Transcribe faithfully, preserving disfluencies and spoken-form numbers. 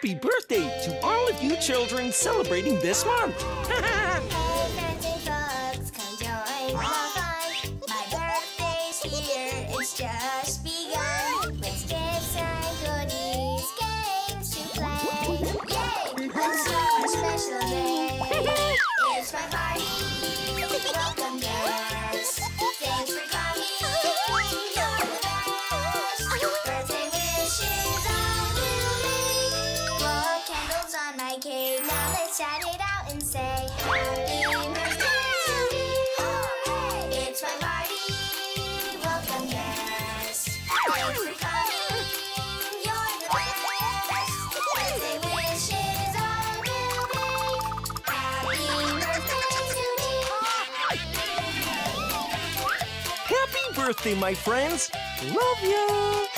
happy birthday to all of you children celebrating this month. It's just begun. With gifts and goodies, games to play. Yay! It's our special day. It's my party. Welcome guests. Thanks for coming. You're the best. Birthday wishes all will make. Blow candles on my cake. Now let's shout it out and say happy birthday to me. It's my party. Welcome guests. Thanks for coming. You're the best. Birthday wishes all will make. Happy birthday to me. Happy birthday, my friends. Love ya.